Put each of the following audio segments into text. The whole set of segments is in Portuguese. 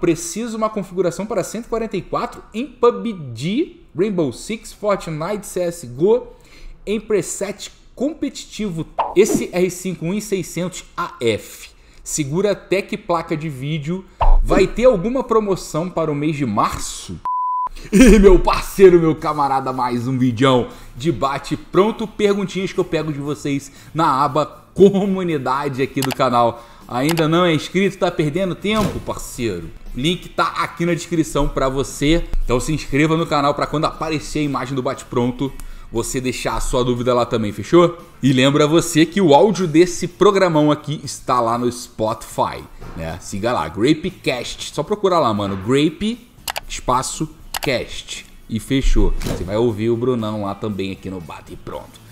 Preciso uma configuração para 144 em PUBG, Rainbow Six, Fortnite, CSGO, em preset competitivo. Esse R5 1600AF segura até que placa de vídeo. Vai ter alguma promoção para o mês de março? E meu parceiro, meu camarada, mais um vídeo de bate pronto, perguntinhas que eu pego de vocês na aba comunidade aqui do canal. Ainda não é inscrito, tá perdendo tempo, parceiro? O link tá aqui na descrição pra você. Então se inscreva no canal pra quando aparecer a imagem do bate pronto, você deixar a sua dúvida lá também, fechou? E lembra você que o áudio desse programão aqui está lá no Spotify, né? Siga lá, Grapecast, só procura lá, mano, Grape, espaço, cast, e fechou. Você vai ouvir o Brunão lá também aqui no bate pronto.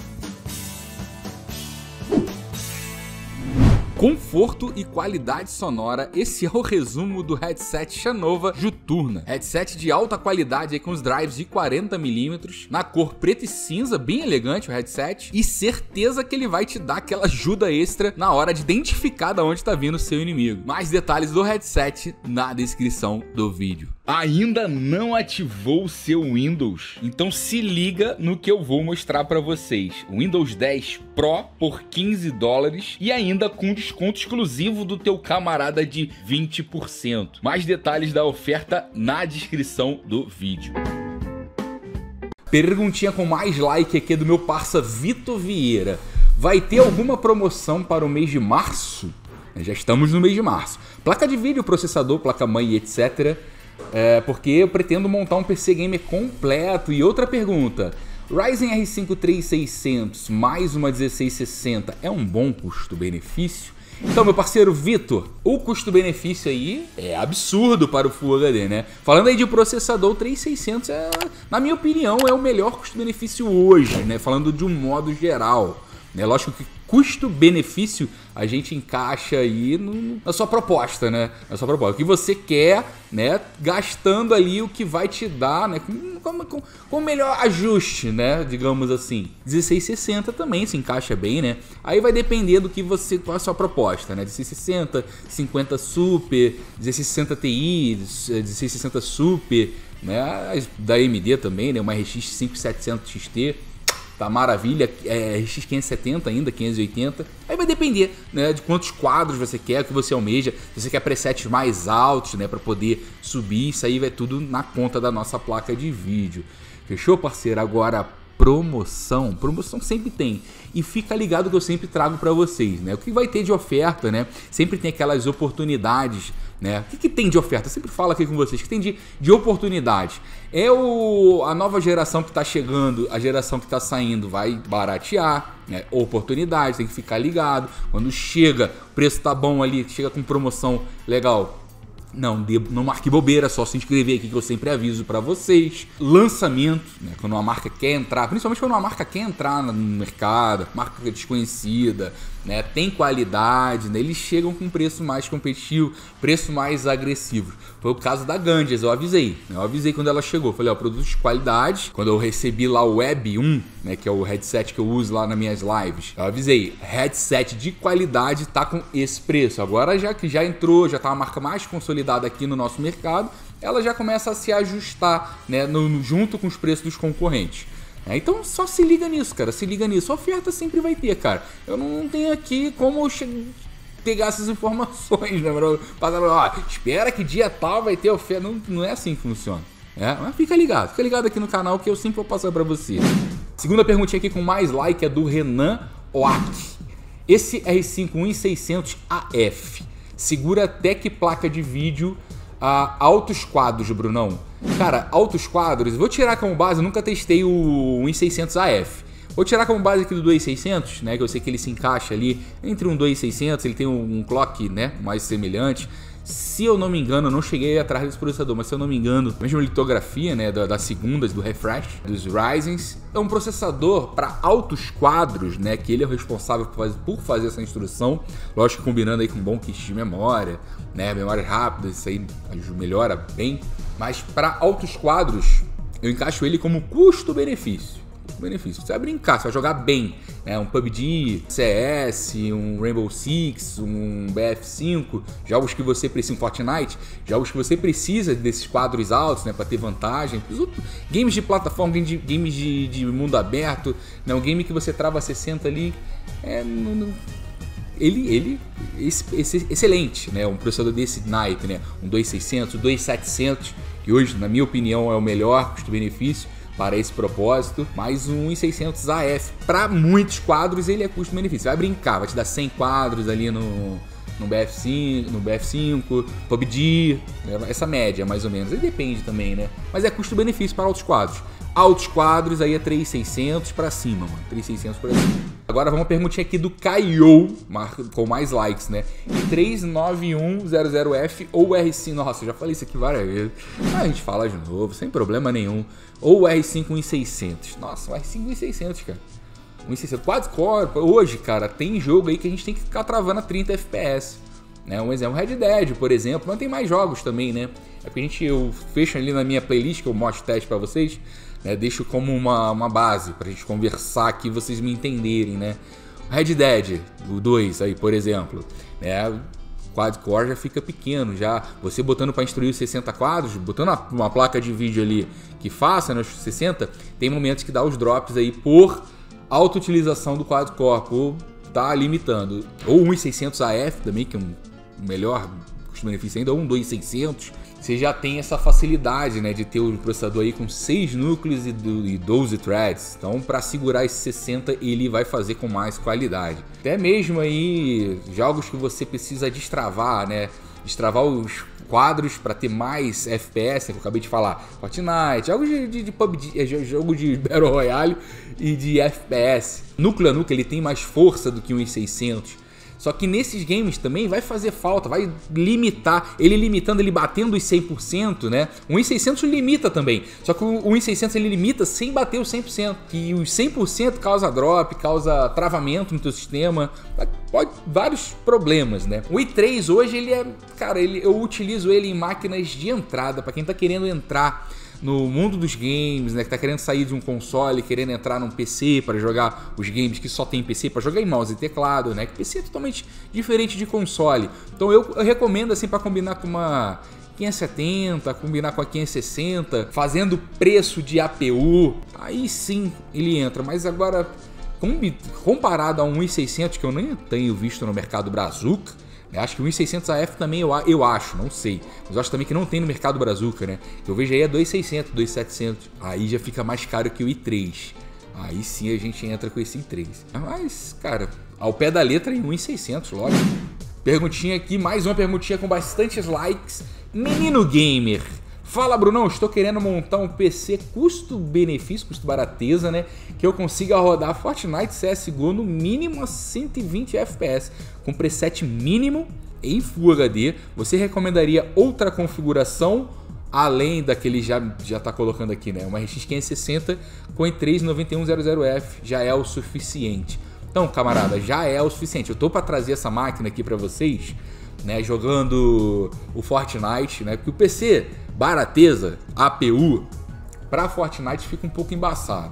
Conforto e qualidade sonora, esse é o resumo do headset Shanova Juturna. Headset de alta qualidade aí, com os drives de 40mm, na cor preto e cinza, bem elegante o headset. E certeza que ele vai te dar aquela ajuda extra na hora de identificar de onde está vindo o seu inimigo. Mais detalhes do headset na descrição do vídeo. Ainda não ativou o seu Windows? Então se liga no que eu vou mostrar para vocês. Windows 10 Pro por $15 e ainda com desconto exclusivo do teu camarada de 20%. Mais detalhes da oferta na descrição do vídeo. Perguntinha com mais like aqui do meu parça Vitor Vieira. Vai ter alguma promoção para o mês de março? Já estamos no mês de março. Placa de vídeo, processador, placa-mãe, etc. Porque eu pretendo montar um PC gamer completo. E outra pergunta, Ryzen R5 3600 mais uma 1660 é um bom custo-benefício? Então, meu parceiro Vitor, o custo-benefício aí é absurdo para o Full HD, né? Falando aí de processador, o 3600 na minha opinião, é o melhor custo-benefício hoje, né? Falando de um modo geral, né? Lógico que custo-benefício a gente encaixa aí na sua proposta, né? Na sua proposta. O que você quer, né? Gastando ali o que vai te dar, né? Com o melhor ajuste, né? Digamos assim. 1660 também se encaixa bem, né? Aí vai depender do que você... Qual é a sua proposta, né? 1660, 50 Super, 1660 Ti, 1660 Super, né? Da AMD também, né? Uma RX 5700 XT. Tá maravilha, RX 570 ainda, 580. Aí vai depender, né, de quantos quadros você quer, o que você almeja. Se você quer presets mais altos, né, para poder subir, isso aí vai tudo na conta da nossa placa de vídeo. Fechou, parceiro? Agora, promoção sempre tem. E fica ligado que eu sempre trago para vocês, né? O que vai ter de oferta, né? Sempre tem aquelas oportunidades, né? O que tem de oferta? Eu sempre falo aqui com vocês, que tem de oportunidade. A nova geração que está chegando, a geração que está saindo vai baratear, né? Oportunidade, tem que ficar ligado. Quando chega, o preço tá bom ali, chega com promoção legal. Não marque bobeira, só se inscrever aqui que eu sempre aviso para vocês. Lançamento, né? Quando uma marca quer entrar, principalmente quando uma marca quer entrar no mercado, marca desconhecida, né? Tem qualidade, né? Eles chegam com preço mais competitivo, preço mais agressivo. Foi o caso da Gandias, eu avisei quando ela chegou, falei, ó, produto de qualidade. Quando eu recebi lá o Web 1, né, que é o headset que eu uso lá nas minhas lives, eu avisei, headset de qualidade tá com esse preço. Agora já que já entrou, já tá uma marca mais consolidada aqui no nosso mercado, ela já começa a se ajustar, né, junto com os preços dos concorrentes. Então só se liga nisso, cara, se liga nisso. A oferta sempre vai ter, cara. Eu não tenho aqui como pegar essas informações, né? Espera que dia tal vai ter oferta. Não é assim que funciona. Mas fica ligado aqui no canal que eu sempre vou passar pra você. Segunda perguntinha aqui com mais like é do Renan Oak. Esse R5 1600AF segura até que placa de vídeo altos quadros, Brunão? Cara, altos quadros, vou tirar como base, eu nunca testei o 1600AF. Vou tirar como base aqui do 2600, né, que eu sei que ele se encaixa ali entre um 2600, ele tem um clock, né, mais semelhante. Se eu não me engano, eu não cheguei atrás desse processador, mas se eu não me engano, mesmo litografia, né, das segundas, do refresh, dos Ryzens, é um processador para altos quadros, né, que ele é o responsável por fazer essa instrução, lógico, combinando aí com um bom kit de memória, né, memória rápida, isso aí melhora bem, mas para altos quadros, eu encaixo ele como custo-benefício. custo-benefício. Você vai brincar, você vai jogar bem, né? Um PUBG, CS, um Rainbow Six, um BF5, jogos que você precisa, um Fortnite, jogos que você precisa desses quadros altos, né, para ter vantagem. Games de plataforma, games de mundo aberto, né? Um game que você trava 60 ali, excelente, né? Um processador desse naipe, né? Um 2600, 2700, que hoje, na minha opinião, é o melhor custo-benefício para esse propósito, mais um 1600 AF. Para muitos quadros ele é custo-benefício. Vai brincar, vai te dar 100 quadros ali no BF5, PUBG, essa média mais ou menos. Aí depende também, né? Mas é custo-benefício para altos quadros. Altos quadros aí é 3600 para cima, mano. 3600 para cima. Agora vamos uma perguntinha aqui do Caio, com mais likes, né? 39100F ou R5. Nossa, eu já falei isso aqui várias vezes. A gente fala de novo, sem problema nenhum. Ou R5 1600. Nossa, o R5 1600, cara. 1600. Quad-core, hoje, cara, tem jogo aí que a gente tem que ficar travando a 30 FPS. Né? Um exemplo, Red Dead, por exemplo. Mas tem mais jogos também, né? É porque eu fecho ali na minha playlist, que eu mostro teste pra vocês. Né, deixo como uma base pra gente conversar aqui, vocês me entenderem, né? Red Dead, o 2 aí, por exemplo, né? Quad-core já fica pequeno, já você botando para instruir os 60 quadros, botando uma placa de vídeo ali que faça nos 60, tem momentos que dá os drops aí por auto-utilização do quad-core, por tá limitando. Ou 1600 AF também, que é um melhor custo-benefício ainda, ou um 2600. Você já tem essa facilidade, né, de ter o processador aí com 6 núcleos e 12 threads. Então, para segurar esses 60, ele vai fazer com mais qualidade. Até mesmo aí jogos que você precisa destravar, né, destravar os quadros para ter mais FPS, que eu acabei de falar, Fortnite, jogos de PUBG, jogo de Battle Royale e de FPS. Núcleo a núcleo ele tem mais força do que um i600. Só que nesses games também vai fazer falta, vai limitar, ele limitando, ele batendo os 100%, né? O 1600 limita também, só que o 1600 ele limita sem bater os 100%, que os 100% causa drop, causa travamento no teu sistema, pode vários problemas, né? O i3 hoje ele é, cara, eu utilizo ele em máquinas de entrada, para quem tá querendo entrar no mundo dos games, né, que tá querendo sair de um console, querendo entrar num PC para jogar os games que só tem PC, para jogar em mouse e teclado, né, que PC é totalmente diferente de console. Então eu recomendo assim para combinar com uma 570, combinar com a 560, fazendo preço de APU, aí sim ele entra, mas agora comparado a um i600 que eu nem tenho visto no mercado Brazuca, eu acho que o 1600 AF também eu acho, não sei. Mas eu acho também que não tem no mercado Brazuca, né? Eu vejo aí é 2600, 2700. Aí já fica mais caro que o i3. Aí sim a gente entra com esse i3. Mas, cara, ao pé da letra em 1600, lógico. Perguntinha aqui, mais uma perguntinha com bastantes likes. Menino Gamer. Fala, Brunão, estou querendo montar um PC custo-benefício, custo-barateza, né? Que eu consiga rodar Fortnite CSGO no mínimo a 120 FPS, com preset mínimo em Full HD. Você recomendaria outra configuração, além da que ele já tá colocando aqui, né? Uma RX 560 com i3 9100F já é o suficiente. Então, camarada, já é o suficiente. Eu tô para trazer essa máquina aqui para vocês, né? Jogando o Fortnite, né? Porque o PC barateza, APU, para Fortnite fica um pouco embaçado.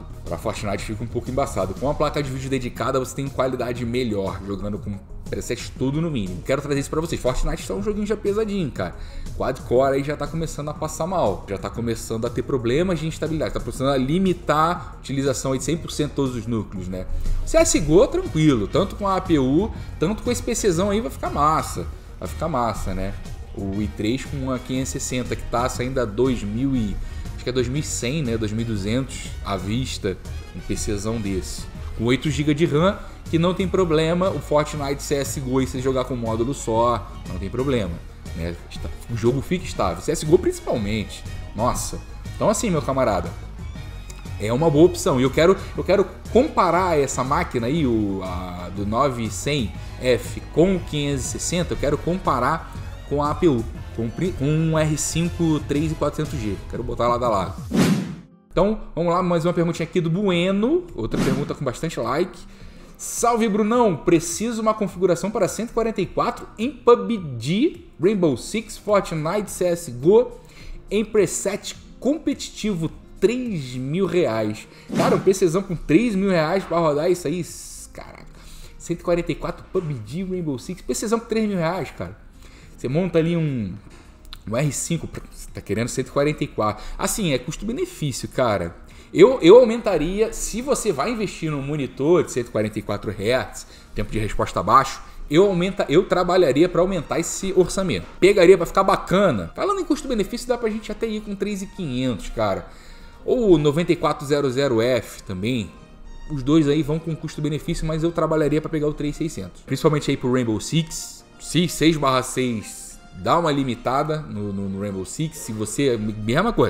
Com a placa de vídeo dedicada você tem qualidade melhor, jogando com preset tudo no mínimo. Quero trazer isso para vocês. Fortnite está um joguinho já pesadinho, cara. Quad-core aí já tá começando a passar mal. Já tá começando a ter problemas de instabilidade. Tá começando a limitar a utilização aí de 100% de todos os núcleos, né? CSGO tranquilo, tanto com a APU, tanto com esse PCzão aí vai ficar massa. Né? O i3 com a 560 que tá saindo a 2000 e acho que é 2100, né, 2200 à vista, um PCzão desse. Com 8 GB de RAM, que não tem problema, o Fortnite CSGO aí você jogar com módulo só, não tem problema, né? O jogo fica estável, CSGO principalmente. Nossa. Então assim, meu camarada, é uma boa opção. E eu quero comparar essa máquina aí, do 9100F com o 560, eu quero comparar com a APU, com um R5 3400G. Quero botar lado a lado. Então, vamos lá, mais uma perguntinha aqui do Bueno. Outra pergunta com bastante like. Salve, Brunão! Preciso uma configuração para 144 em PUBG, Rainbow Six, Fortnite, CSGO, em preset competitivo R$3.000. Cara, um PCzão com R$3.000 pra rodar isso aí, caraca. 144 PUBG, Rainbow Six, PCzão com R$3.000, cara. Você monta ali um R5, você tá querendo 144. Assim, é custo-benefício, cara. Eu aumentaria, se você vai investir num monitor de 144 Hz, tempo de resposta baixo, eu trabalharia para aumentar esse orçamento. Pegaria para ficar bacana. Falando em custo-benefício, dá pra gente até ir com 3.500, cara. Ou 9400F também. Os dois aí vão com custo-benefício, mas eu trabalharia para pegar o 3600. Principalmente aí pro Rainbow Six. Se 6/6 dá uma limitada no Rainbow Six, se você... Mesma coisa.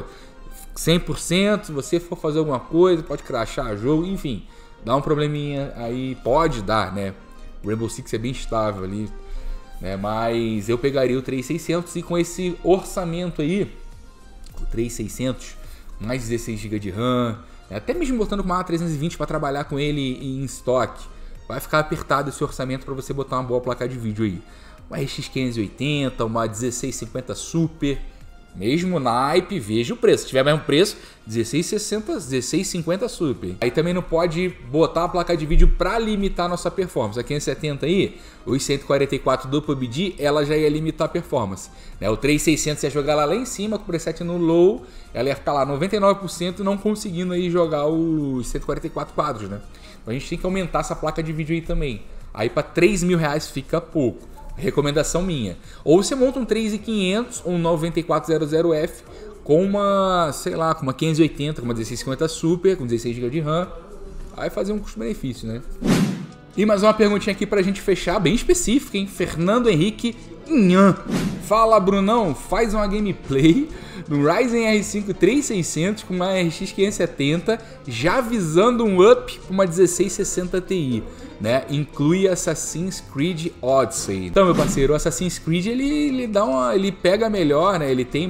100%, se você for fazer alguma coisa, pode crashar o jogo, enfim. Dá um probleminha aí, pode dar, né? O Rainbow Six é bem estável ali, né? Mas eu pegaria o 3600 e com esse orçamento aí, o 3600, mais 16 GB de RAM, até mesmo botando com uma A320 para trabalhar com ele em estoque, vai ficar apertado esse orçamento para você botar uma boa placa de vídeo aí. Uma RX 580, uma 1650 Super, mesmo naipe, veja o preço. Se tiver mesmo preço, 1660, 1650 Super. Aí também não pode botar a placa de vídeo para limitar a nossa performance. A 570 aí, os 144 do PUBG, ela já ia limitar a performance, né? O 3600 ia jogar lá em cima com o preset no low, ela ia ficar lá 99% não conseguindo aí jogar os 144 quadros, né? Então a gente tem que aumentar essa placa de vídeo aí também. Aí para R$3.000 fica pouco. Recomendação minha. Ou você monta um 3500 ou um 9400F com uma, sei lá, com uma 580, com uma 1650 Super, com 16 GB de RAM. Aí fazer um custo-benefício, né? E mais uma perguntinha aqui pra gente fechar, bem específica, hein? Fernando Henrique Inhan. Fala, Brunão, faz uma gameplay no Ryzen R5 3600 com uma RX 570, já visando um up para uma 1660 Ti, né? Inclui Assassin's Creed Odyssey. Então, meu parceiro, o Assassin's Creed ele pega melhor, né? Ele tem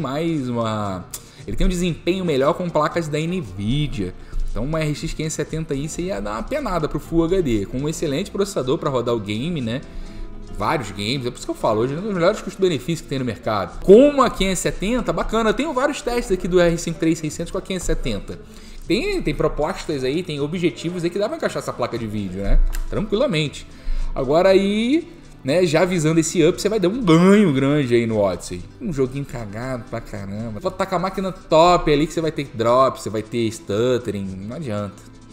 um desempenho melhor com placas da Nvidia. Então, uma RX 570i você ia dar uma penada pro Full HD, com um excelente processador para rodar o game, né? Vários games, é por isso que eu falo, hoje é um dos melhores custo-benefício que tem no mercado. Com uma 570, bacana, eu tenho vários testes aqui do R5 3600 com a 570. Tem propostas aí, tem objetivos aí que dá pra encaixar essa placa de vídeo, né? Tranquilamente. Agora aí, né, já visando esse up, você vai dar um ganho grande aí no Odyssey. Um joguinho cagado pra caramba. Vou tacar a máquina top ali que você vai ter drop, você vai ter stuttering, não adianta.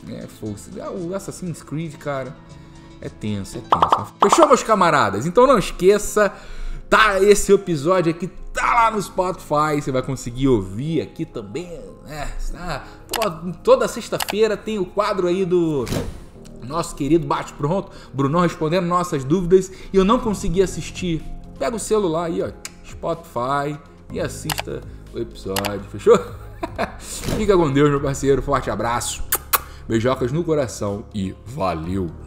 O Assassin's Creed, cara... É tenso, é tenso. Fechou, meus camaradas? Então não esqueça, tá? Esse episódio aqui tá lá no Spotify. Você vai conseguir ouvir aqui também, né? Pô, toda sexta-feira tem o quadro aí do nosso querido Bate Pronto, Brunão respondendo nossas dúvidas. E eu não consegui assistir. Pega o celular aí, ó, Spotify, e assista o episódio. Fechou? Fica com Deus, meu parceiro. Forte abraço. Beijocas no coração e valeu!